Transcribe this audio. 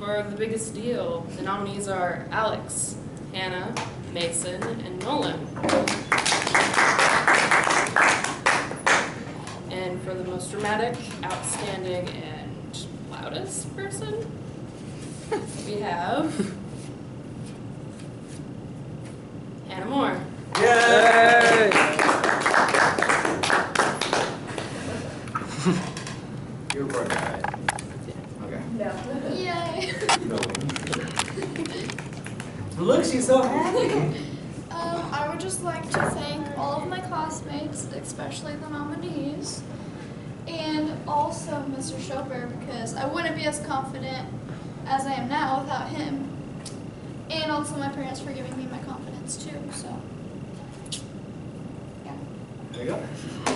for The Biggest Deal, the nominees are Alex, Hannah, Mason, and Nolan. And for the most dramatic, outstanding, and loudest person, we have Hannah Moore. Yay! You're recording, right? Okay. No. Yay! Look, she's so happy. I would just like to thank all of my classmates, especially the nominees, and also Mr. Schober, because I wouldn't be as confident as I am now without him, and also my parents for giving me my confidence too, so, yeah. There you go.